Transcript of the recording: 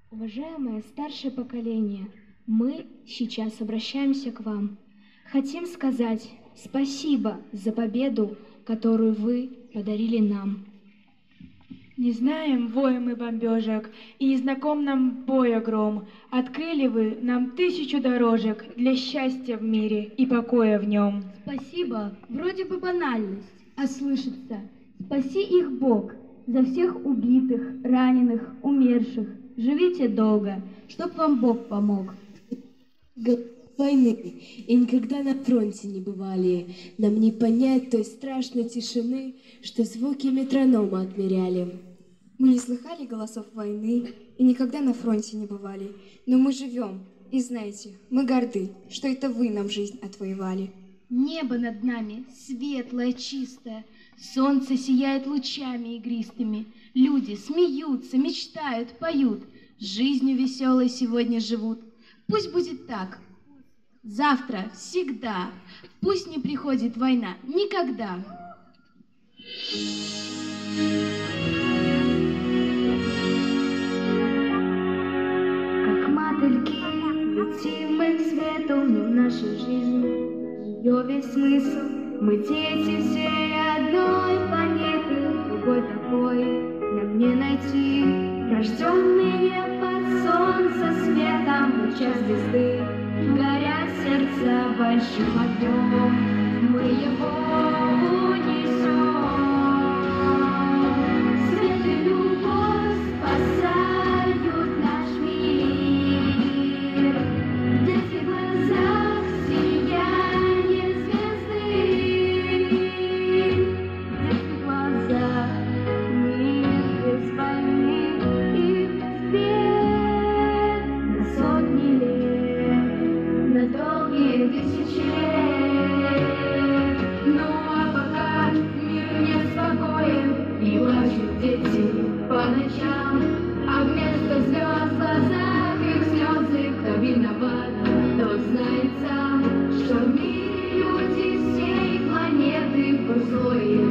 Уважаемое старшее поколение, мы сейчас обращаемся к вам. Хотим сказать спасибо за победу, которую вы подарили нам. Не знаем воя мы бомбежек, и не знаком нам боя гром. Открыли вы нам 1000 дорожек для счастья в мире и покоя в нем. Спасибо, вроде бы банальность, а слышится. Спаси их Бог за всех убитых, раненых, умерших. Живите долго, чтоб вам Бог помог. Войны и никогда на фронте не бывали. Нам не понять той страшной тишины, что звуки метронома отмеряли. Мы не слыхали голосов войны и никогда на фронте не бывали. Но мы живем, и знаете, мы горды, что это вы нам жизнь отвоевали. Небо над нами светлое, чистое, солнце сияет лучами игристыми, люди смеются, мечтают, поют, жизнью веселой сегодня живут. Пусть будет так. Завтра, всегда. Пусть не приходит война. Никогда. Как мотыльки летим мы к свету, не в нашей жизни ее весь смысл. Мы дети всей одной планеты, другой такой нам не найти. Рожденные под солнце светом, в лучах звезды горят сердца большим огнем. Мы его унесем. Свет и любовь спасают наш мир. В детских глазах сияние звезды. В детских глазах мир без войны и без бед. На сотни лет, на долгие тысячи лет. Ну а пока мир неспокоен и плачут дети по ночам, а вместо звезд в глазах их слезы. Кто виноват, тот знает сам, что в мире люди всей планеты в злой